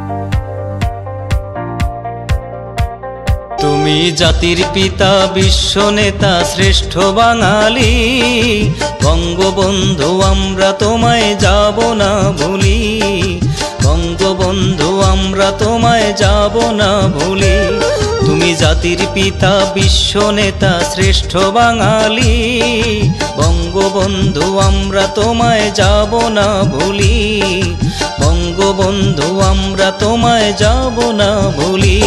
তুমি জাতির পিতা বিশ্ব নেতা শ্রেষ্ঠ বাঙালি, বঙ্গবন্ধু আমরা তোমায় যাব না ভুলি, বঙ্গবন্ধু আমরা তোমায় যাব না ভুলি। তুমি জাতির পিতা বিশ্ব নেতা শ্রেষ্ঠ বাঙালি, বঙ্গবন্ধু আমরা তোমায় যাব না ভুলি, বঙ্গবন্ধু আমরা তোমায় যাব না ভুলি।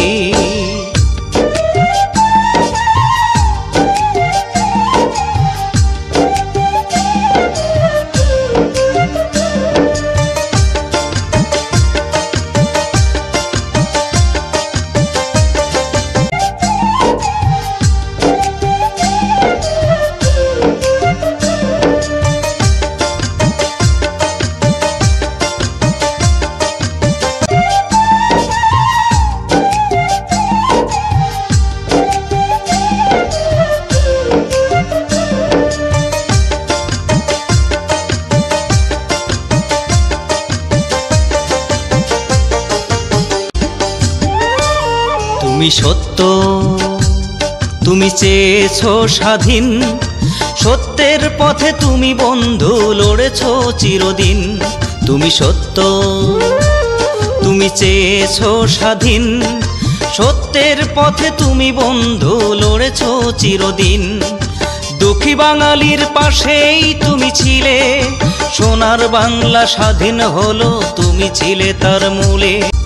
তুমি সত্য, তুমি চেয়েছো স্বাধীন, সত্যের পথে তুমি বন্ধু লড়েছো চিরদিন। তুমি সত্য, তুমি চেয়েছো স্বাধীন, সত্যের পথে তুমি বন্ধু লড়েছো চিরদিন। দুঃখী বাঙালির পাশেই তুমি ছিলে, সোনার বাংলা স্বাধীন হলো তুমি ছিলে তার মূলে।